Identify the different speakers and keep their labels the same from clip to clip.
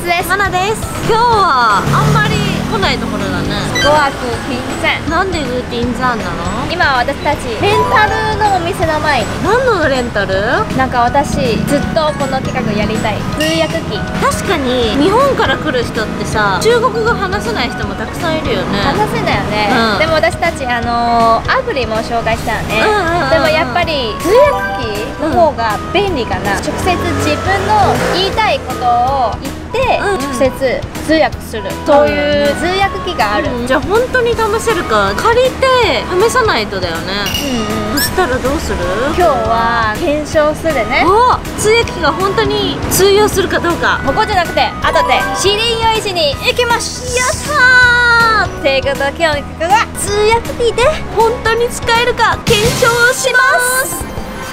Speaker 1: です。
Speaker 2: マナです。今日はあんまり来ないところだね。
Speaker 1: ここはグーティンザン。
Speaker 2: なんでグーティンザンなの？
Speaker 1: 今私たちレンタルのお店の前に、
Speaker 2: 何のレンタル？
Speaker 1: なんか私ずっとこの企画やりたい通訳機。
Speaker 2: 確かに日本から来る人ってさ、中国語話せない人もたくさんいるよね。
Speaker 1: 話せないよね、
Speaker 2: うん、
Speaker 1: でも私たちアプリも紹介したよね、でもやっぱり通訳機の方が便利かな、直接自分の言いたいことを言って直接通訳する、そういう通訳機がある、
Speaker 2: じゃあ本当に試せるか借りて試さないとだよね。そしたらどうする？
Speaker 1: 今日は検証するね。
Speaker 2: お、通訳機が本当に通用するかどうか。
Speaker 1: ここじゃなくて後でシリン夜市に行きましょう。
Speaker 2: やったー。
Speaker 1: ということで今日の企画は通訳機で
Speaker 2: 本当に使えるか検証します。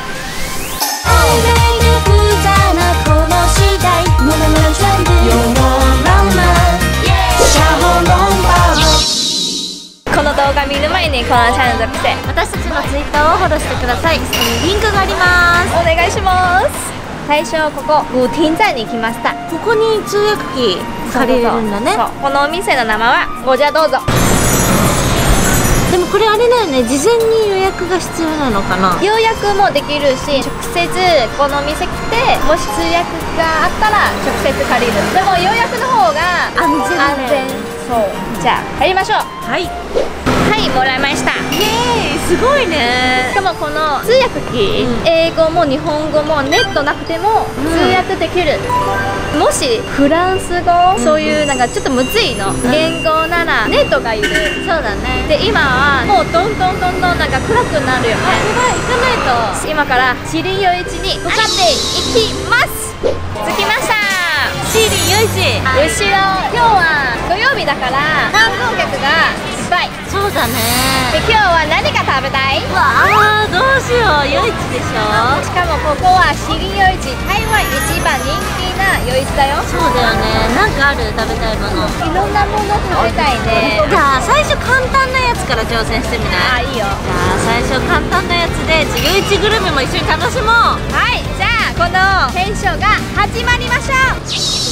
Speaker 1: この動画見る前にこのチャンネル登録して
Speaker 2: 私たちのツイッターをフォローしてください。そこにリンクがあります。
Speaker 1: お願いします。最初ここグーティンザンに来ました。
Speaker 2: ここに通訳機借りれるんだね。
Speaker 1: そう、このお店の名前はごじゃどうぞ。
Speaker 2: でもこれあれだよね、事前に予約が必要なのかな。
Speaker 1: 予約もできるし、直接このお店来てもし通訳があったら直接借りる。でも予約の方が
Speaker 2: 安全。
Speaker 1: そう、じゃあ入りましょう。
Speaker 2: はい、
Speaker 1: はい、もらいました。
Speaker 2: イエーイ、すごいね。
Speaker 1: しかもこの通訳機、英語も日本語もネットなくても通訳できる、もしフランス語、そういうなんかちょっとむずいの、言語ならネットがいる。
Speaker 2: そうだね。
Speaker 1: で今はもうどんどんなんか暗くなるよね。
Speaker 2: 行かないと。
Speaker 1: 今からシリン夜市に向かっていきます。着きました。
Speaker 2: シリン夜市。
Speaker 1: 後ろ、今日は土曜日だから観光客がいっぱい。
Speaker 2: そうだね。
Speaker 1: で今日は何が食べたい？
Speaker 2: わあ、どうしよう、夜市でしょ。
Speaker 1: しかもここはシリン夜市、台湾一番人気な夜市だよ。
Speaker 2: そうだよね。なんかある？食べたいもの。
Speaker 1: いろんなもの食べたいね。
Speaker 2: じゃあ最初簡単なやつから挑戦してみない？
Speaker 1: あ、いいよ。
Speaker 2: じゃあ最初簡単なやつで夜市グルメも一緒に楽しもう。
Speaker 1: はい、じゃあこの検証が始まりましょう。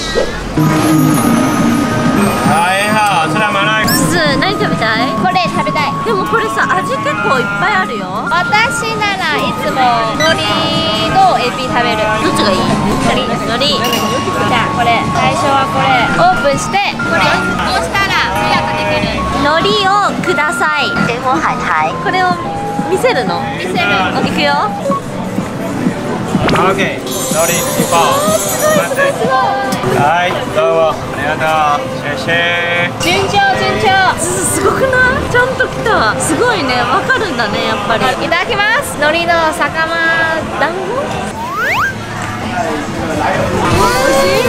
Speaker 3: はいは、吃麻辣。
Speaker 2: 何食べたい？
Speaker 1: これ食べたい。
Speaker 2: でもこれさ、味結構いっぱいあるよ。
Speaker 1: 私ならいつも海苔とエビ食べる。
Speaker 2: どっちがいい？
Speaker 1: 海苔。じゃあこれ最初はこれオープンして、これ押したら通訳できる。
Speaker 2: 海苔をください。これを見せるの？
Speaker 1: 見せる。
Speaker 2: いくよ。
Speaker 3: オッケー、海苔一本。待って。はい、どうもありがとう。シェシェ。
Speaker 1: 順調。
Speaker 2: すごくない？ちゃんと来た。すごいね、わかるんだね、やっぱり。
Speaker 1: いただきます。海苔の魚団子。おいしい。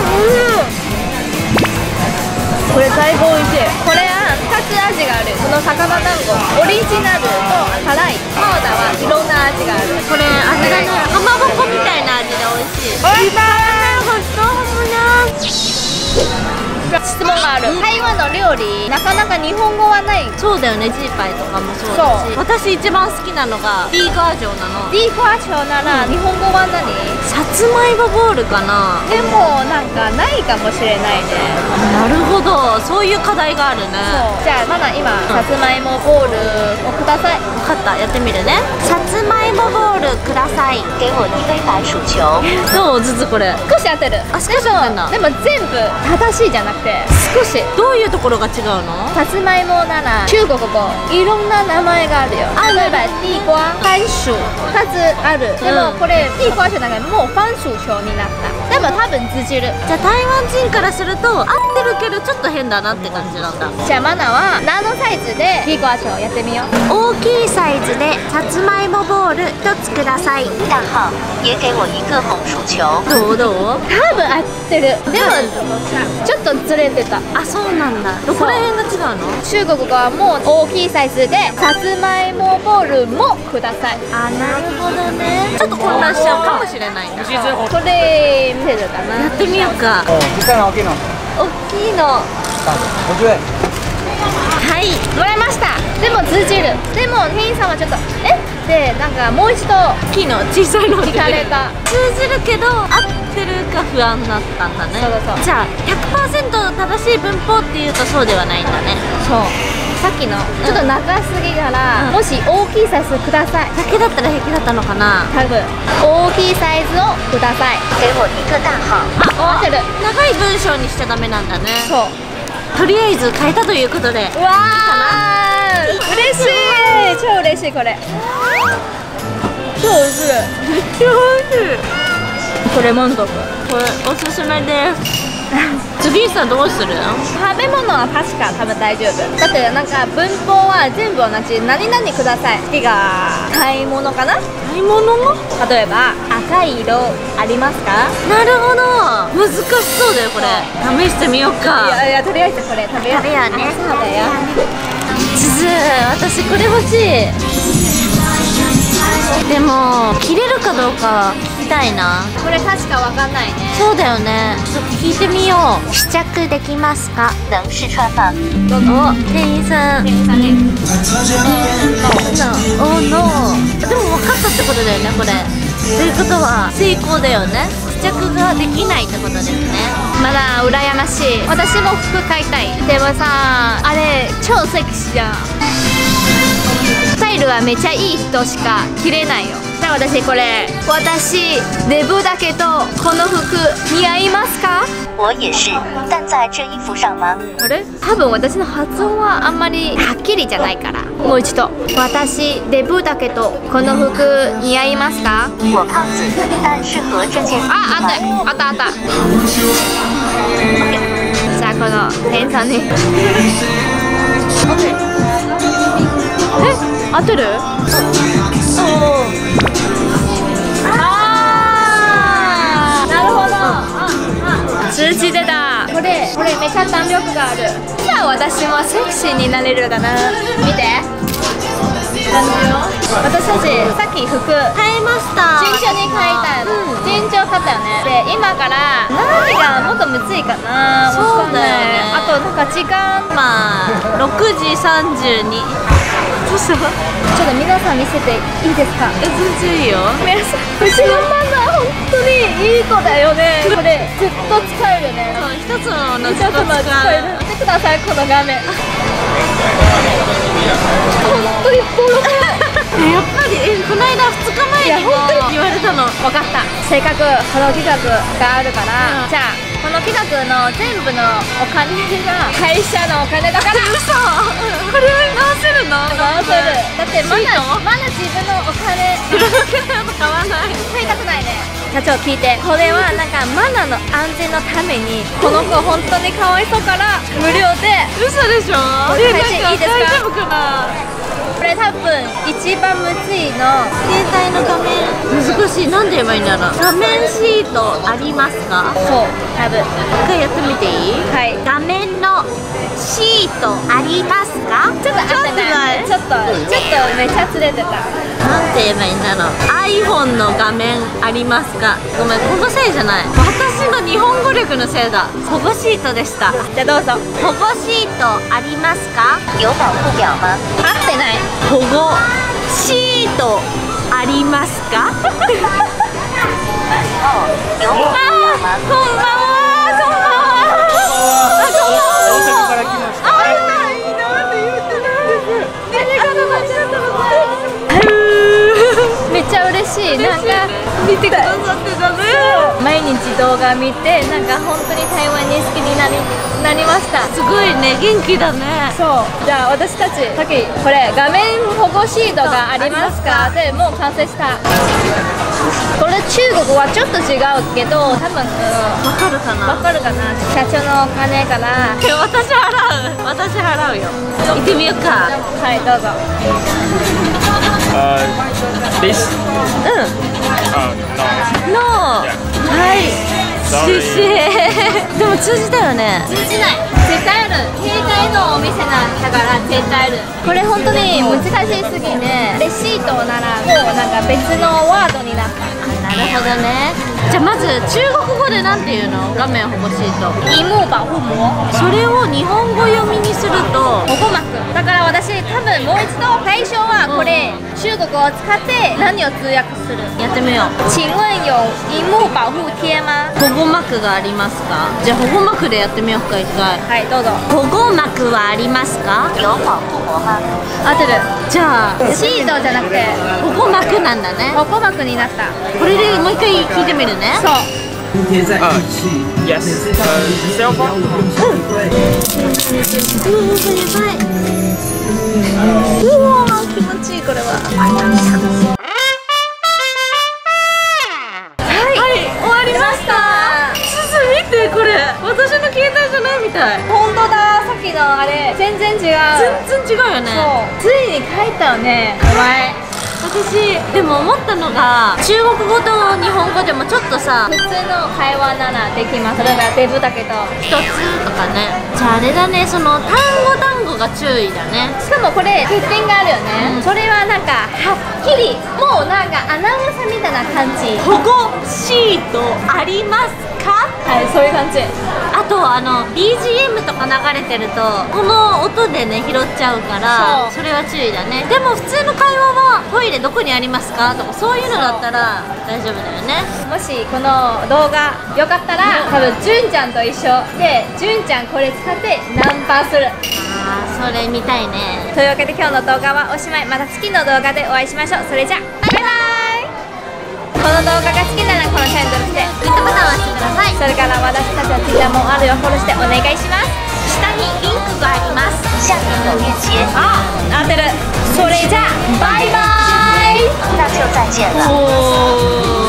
Speaker 1: これ最高美味しい。これは2つ味がある。この魚団子オリジナルと辛い、パウダーはいろんな味がある。
Speaker 2: これあれだね、かまぼこみたいな味で美味しい。
Speaker 1: おいしい。
Speaker 2: ホットハムな。
Speaker 1: 質問がある。台湾の料理なかなか日本語はない。
Speaker 2: そうだよね、ジーパイとかもそうだし。私一番好きなのがビーガージョなの。
Speaker 1: ビーファーチョなら日本語は何？
Speaker 2: さつまいもボールかな。
Speaker 1: でもなんかないかもしれないね。
Speaker 2: なるほど、そういう課題があるね。
Speaker 1: じゃあマナ今さつまいもボールをください。
Speaker 2: 分かった、やってみるね。さつまいもボールください。给我一杯白薯球。どう？ずつこれ
Speaker 1: 少し当てる。
Speaker 2: あ、少し当てんだ。
Speaker 1: でも全部正しいじゃなくて少し。
Speaker 2: どういうところが違うの？
Speaker 1: さつまいもなら中国語いろんな名前があるよ。例えば地瓜、番薯2つある。でもこれ地瓜じゃなくてもう番薯球になった。でも多分通じる。
Speaker 2: じゃあ台湾人からすると合ってるけどちょっと変だなって感じなんだ。
Speaker 1: じゃあマナは何のサイズで地瓜球やってみよう。
Speaker 2: 大きいサイズでさつまいもボール1つください。大号也给我一个红薯球。どう？
Speaker 1: 多分合ってる。でもちょっとずれてた。
Speaker 2: あ、そうなんだ。どこら辺が違うの？
Speaker 1: 中国語はもう大きいサイズでさつまいもボールもください。
Speaker 2: あ、なるほどね。ちょっと混乱しちゃうかもしれないな。
Speaker 1: これ見せるかな。
Speaker 2: やってみようか。
Speaker 3: 大きいの。
Speaker 2: 大きいの。
Speaker 3: 50円。
Speaker 1: はい、もらいました。でも通じる。でも店員さんはちょっとでなんかもう一度
Speaker 4: キーの小さいの
Speaker 1: 聞かれた。
Speaker 4: 通じるけど合ってるか不安だったんだね。
Speaker 1: そうそう。
Speaker 4: じゃあ 100% 正しい文法っていうとそうではないんだね。
Speaker 1: そう。さっきのちょっと長すぎたら、もし大きいサイズください。
Speaker 4: だけだったら平気だったのかな。
Speaker 1: 多分大きいサイズをください。
Speaker 2: 给我一个大号。
Speaker 1: 合ってる。
Speaker 4: 長い文章にしちゃダメなんだね。
Speaker 1: そう。
Speaker 4: とりあえず変えたということで。
Speaker 1: うわー、嬉しい。超嬉しいこれ。超美味しい。
Speaker 4: めっちゃ美味しい。
Speaker 1: これ満足。
Speaker 4: これおすすめです。次さどうする？
Speaker 1: 食べ物は確か多分大丈夫だってなんか文法は全部同じ。何々ください。次が買い物かな。
Speaker 4: 買い物も？
Speaker 1: 例えば赤い色ありますか。
Speaker 4: なるほど。難しそうだよこれ。試してみようか。
Speaker 1: いやとりあえずこれ食べよう。
Speaker 4: 食べようね。
Speaker 1: そうだよ。
Speaker 4: 地図、私これ欲しい。でも切れるかどうか聞きたいな。
Speaker 1: これ確かわかんないね。
Speaker 4: そうだよね。ちょっと聞いてみよう。
Speaker 2: 試着できますか？能試穿吗？
Speaker 1: どうぞ。
Speaker 4: お、店員さん。
Speaker 1: 店員さんね。
Speaker 4: おの。でも分かったってことだよねこれ。ということは成功だよね。試着ができないってことですね。
Speaker 1: まだ羨ましい。私も服買いたい。でもさ、あれ超セクシーじゃん。スタイルはめっちゃいい人しか着れないよ。じゃあ私これ。私デブだけどこの服似合いますか？
Speaker 2: 我也是，但在这衣服上吗？
Speaker 1: あれ？多分私の発音はあんまりはっきりじゃないから。もう一度。私デブだけどこの服似合いますか？
Speaker 2: 我胖子，但适合这件衣服
Speaker 1: あ、
Speaker 2: 吗？
Speaker 1: あったあった。じゃあこの店員さんに。合ってる？あー、なるほど。通じてた。これめっちゃ弾力がある。じゃあ私もセクシーになれるかな。見て。感じよ。私たちさっき服
Speaker 4: 買いました。
Speaker 1: 順調に買いたいの。順調買ったよね。で今から何がもっとむずいかな。
Speaker 4: そうだよね。
Speaker 1: あとなんか時間。
Speaker 4: まあ6時32。どうした？
Speaker 1: ちょっと皆さん見せていいですか？
Speaker 4: 全然いいよ。
Speaker 1: 皆さん、うちのママ本当にいい子だよね。これずっと使えるね。
Speaker 4: そう、一つの
Speaker 1: 一つの使える。見てくださいこの画面。本当にボロボロ。
Speaker 4: やっぱりこの間2日前にも言われたの。
Speaker 1: 分かった。せっかくこの企画があるから、じゃあこの企画の全部のお金が会社のお金だから。
Speaker 4: 嘘。これ直せるの？
Speaker 1: 直せる。だってまだ自分のお金
Speaker 4: 買わない。
Speaker 1: 使いたくないね。社長聞いて。これはなんかマナの安全のためにこの子本当にかわいそうから無料で。
Speaker 4: 嘘でしょ？
Speaker 1: 配信いいですか？
Speaker 4: 大丈夫かな？
Speaker 1: これ多分一番むずいの。
Speaker 4: 携帯の画面難しい。なんで言えばいいんだろう。画面シートありますか？
Speaker 1: そう多分。
Speaker 4: 一回やってみていい？
Speaker 1: はい。
Speaker 4: 画面のシートありますか？
Speaker 1: ちょっと合ってない。ちょっとめっちゃずれてた。
Speaker 4: なんて言えばいいんだろう。 iPhone の画面ありますか？ごめん、このせいじゃない。私の日本語力のせいだ。保護シートでした。
Speaker 1: じゃあどうぞ。
Speaker 4: 保護シートありますか？
Speaker 2: 有保护表吗？
Speaker 1: 合ってない。
Speaker 4: 保護シートありますか？
Speaker 2: 有保護表吗？
Speaker 4: こんばんは。こんばんは。
Speaker 3: 大阪から来ました。
Speaker 1: めっちゃ嬉しい。なんか
Speaker 4: 見てくださってたね。
Speaker 1: 毎日動画見てなんか本当に台湾に好きになりました。
Speaker 4: すごいね、元気だね。
Speaker 1: そうじゃあ私たちさっきこれ画面保護シートがありますかでもう完成した。これ中国はちょっと違うけど多分
Speaker 4: わかるかな？
Speaker 1: わかるかな。社長のお金から
Speaker 4: 私払うよ。行ってみようか。
Speaker 1: はいどうぞ。
Speaker 3: This?
Speaker 4: のはい。シシでも通じたよね。
Speaker 1: 通じない。絶対ある。携帯のお店なんだから絶対ある。これ本当に難しすぎてレシートならもうなんか別のワードになった。
Speaker 4: ななるほどね。じゃあまず中国語でなんていうの？画面欲しいと。
Speaker 1: イモバホモ
Speaker 4: それを日本語読みにすると
Speaker 1: 保護膜だから私多分もう一度最初はこれ、中国を使って何を通訳する。
Speaker 4: やってみよう。
Speaker 1: 请问有荧幕保護贴吗？
Speaker 4: 保護膜がありますか？じゃあ保護膜でやってみようか一回。
Speaker 1: はいどうぞ。
Speaker 4: 保護膜はありますか？
Speaker 2: 有保护膜吗？
Speaker 1: 合ってる。
Speaker 4: じゃあ
Speaker 1: シートじゃなくて
Speaker 4: 保護膜なんだね。
Speaker 1: 保護膜になった。
Speaker 4: これでもう一回聞いてみるね。
Speaker 1: そう。
Speaker 3: Yes. Cell phone.
Speaker 4: うわー気持ちいいこれは。はい終わりました。すず見てこれ私の携帯じゃないみたい。
Speaker 1: 本当ださっきのあれ全然違う。
Speaker 4: 全然違うよね。
Speaker 1: そうついに帰ったよねお前。
Speaker 4: 私でも思ったのが中国語と日本語でもちょっとさ
Speaker 1: 普通の会話ならできます。それがデブだけど
Speaker 4: 一つとかね。じゃああれだねその単語単語が注意だね。
Speaker 1: しかもこれ欠点があるよね、それはなんかはっきりもうなんかアナウンサーみたいな感じ。
Speaker 4: 保護シートありますか？
Speaker 1: はいそういう感じ。
Speaker 4: あとBGM とか流れてるとこの音でね拾っちゃうからそれは注意だね。でも普通の会話はトイレどこにありますかとかそういうのだったら大丈夫だよね。
Speaker 1: もしこの動画よかったら多分じゅんちゃんと一緒でじゅんちゃんこれ使ってナンパする。
Speaker 4: あーそれ見たいね。
Speaker 1: というわけで今日の動画はおしまい。また次の動画でお会いしましょう。それじゃバイバイ。この動画が好きならこのチャンネルして
Speaker 4: グッドボタンを押してください。
Speaker 1: それから私たちの Twitter もあるよフォローしてお願いします。
Speaker 4: 下にリンクがあります。
Speaker 2: 下面有链接，
Speaker 1: あ合ってる。それじゃバイバイ。
Speaker 2: 那就再见了。
Speaker 4: おー